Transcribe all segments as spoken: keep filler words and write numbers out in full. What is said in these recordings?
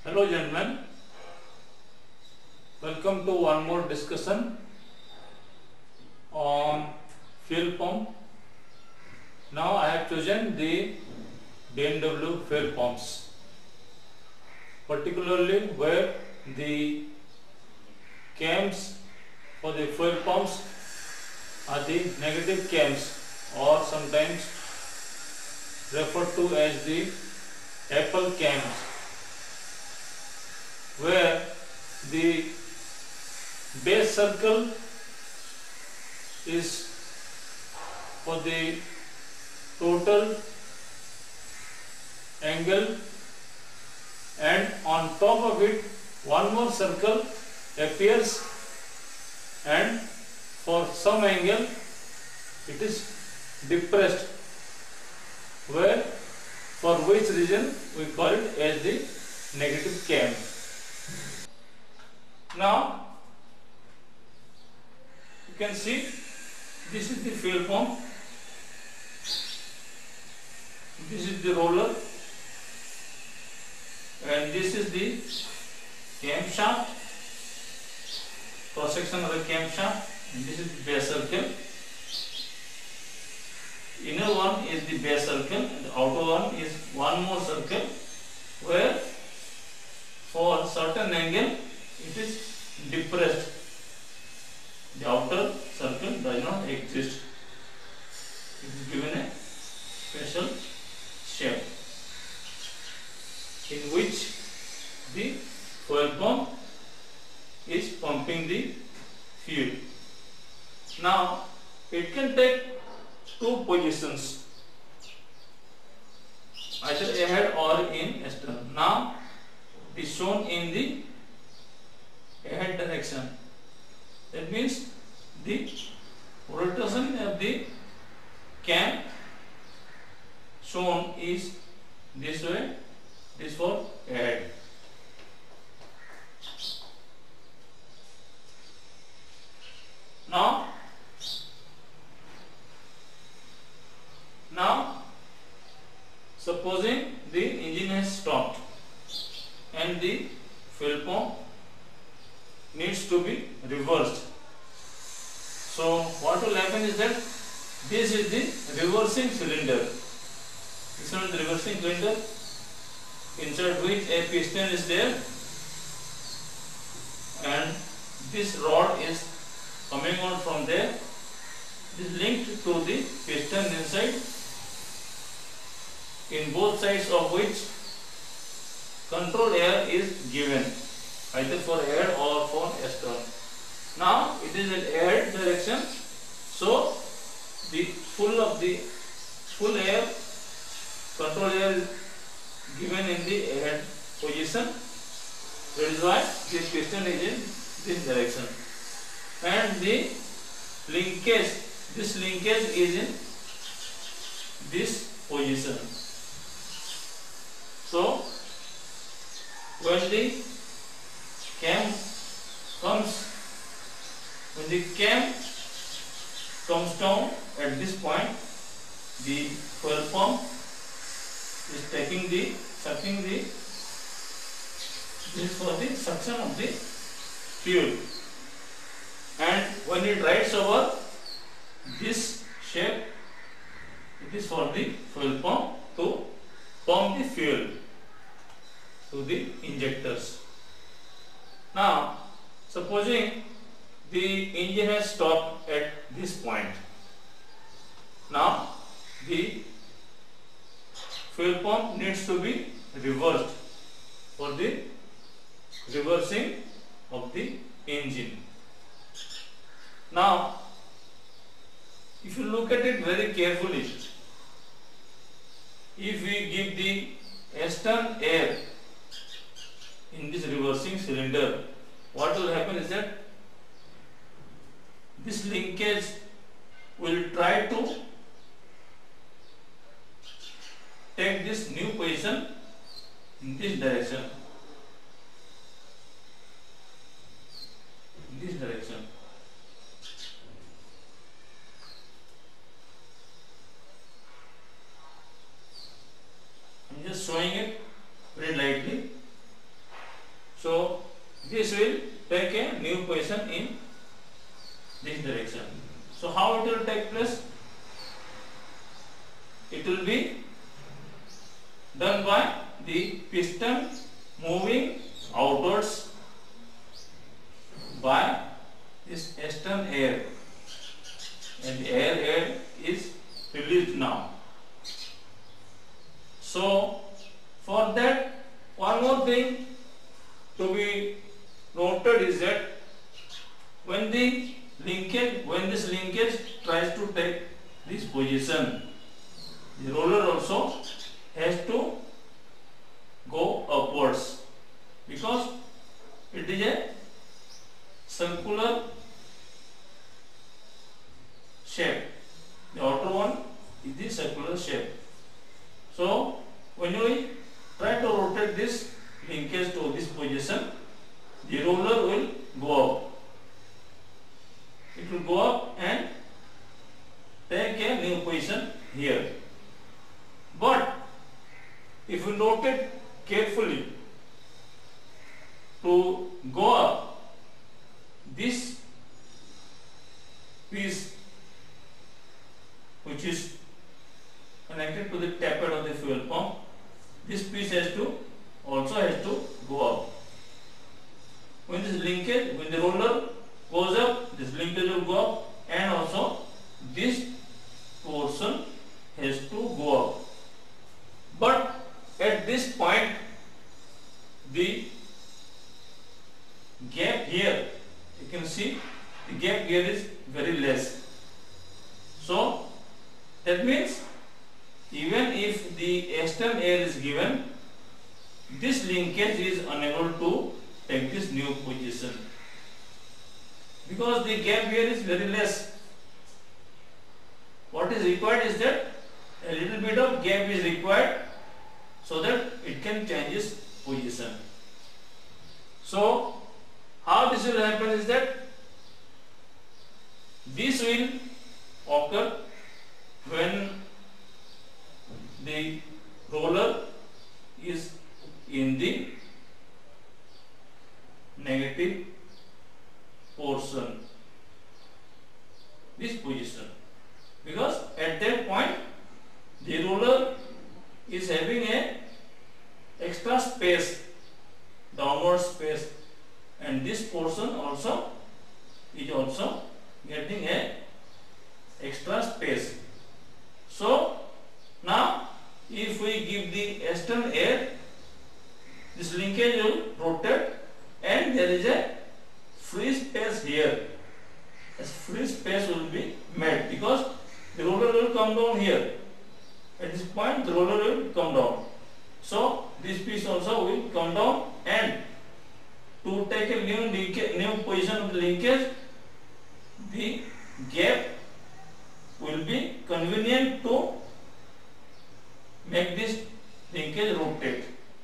Hello gentlemen, welcome to one more discussion on fuel pump. Now I have chosen the B M W fuel pumps, particularly where the cams for the fuel pumps are the negative cams, or sometimes referred to as the Apple cams, where the base circle is for the total angle, and on top of it one more circle appears, and for some angle it is depressed, where for which reason we call it as the negative cam. Now you can see this is the fuel pump, this is the roller, and this is the camshaft, cross section of the camshaft, and this is the base circle. Inner one is the base circle and the outer one is one more circle, where for certain angle it is depressed. The outer circle does not exist. It is given a special shape in which the fuel pump is pumping the fuel. Now it can take two positions, either ahead or in astern. Now it is shown in the ahead direction. That means the rotation of the cam shown is this way, this for ahead. Now, now supposing the engine has stopped and the fuel pump needs to be reversed. So what will happen is that this is the reversing cylinder. This is the reversing cylinder, inside which a piston is there, and this rod is coming out from there. It is linked to the piston inside, in both sides of which control air is given, either for air or for astern. Now it is in air direction, so the full of the full air, control air is given in the air position. That is why this piston is in this direction, and the linkage, this linkage is in this position. So when the cam comes, when the cam comes down at this point, the fuel pump is taking the, sucking the, this is for the suction of the fuel, and when it rides over this shape, it is for the fuel pump to pump the fuel to the injectors. Now supposing the engine has stopped at this point. Now the fuel pump needs to be reversed for the reversing of the engine. Now if you look at it very carefully, if we give the astern air in this reversing cylinder, what will happen is that this linkage will try to take this new position in this direction, in this direction. I am just showing it very lightly. new position in this direction. So how it will take place? It will be done by the piston moving outwards by this external air, and the air air is released now. So for that, one more thing to be noted is that when the linkage, when this linkage tries to take this position, the roller also has to go upwards, because it is a circular shape. The outer one is the circular shape. So when we try to rotate this linkage to this position, the roller will go up. It will go up and take a new position here. But if you rotate carefully to go up, this piece which is connected to the tappet of the fuel pump, this piece has to also has to go up. When this linkage, when the roller goes up, this linkage will go up, and also this portion has to go up. But at this point, the gap here, you can see the gap here is very less. So that means even if the external air is given, this linkage is unable to take this new position, because the gap here is very less. What is required is that a little bit of gap is required so that it can change its position. So how this will happen is that this will occur when the roller is in the negative portion, this position, because at that point the roller is having a extra space, downward space, and this portion also is also getting a extra space. So now if we give the external air, this linkage will rotate and there is a free space here. A free space will be made because the roller will come down here. At this point the roller will come down. So this piece also will come down, and to take a new linkage, new position of the linkage, the gap will be convenient to make this linkage rotate.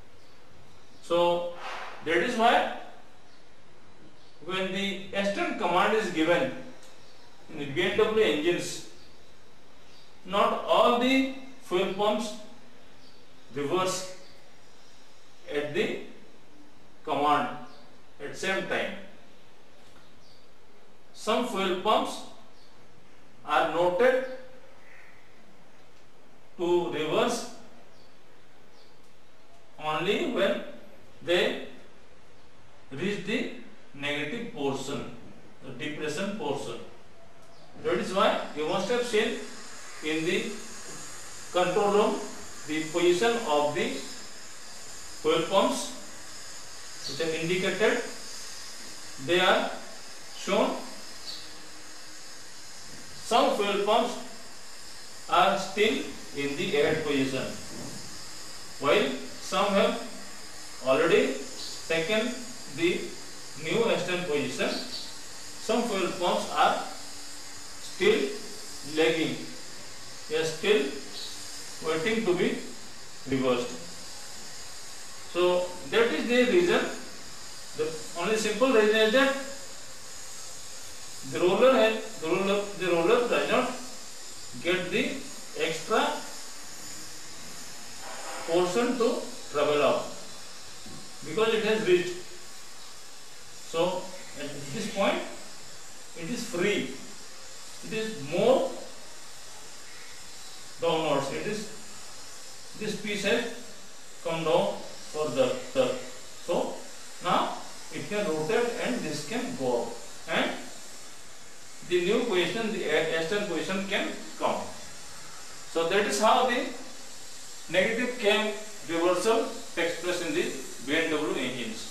So that is why when the external command is given in the B M W engines, not all the fuel pumps reverse at the command at same time. Some fuel pumps are noted to reverse only when they reach the negative portion, the depression portion. That is why you must have seen in the control room the position of the fuel pumps which are indicated. They are shown. Some fuel pumps are still in the ahead position, while some have already taken the new external position. Some fuel pumps are still lagging. They are still waiting to be reversed. So that is the reason. The only simple reason is that the roller has the roller the roller does not get the extra portion to travel up because it has reached. So At this point, it is free. It is more downwards. It is this piece has come down further. So now it can rotate and this can go up, and the new position, the external position can come. So that is how the negative cam reversal takes place in the B M W engines.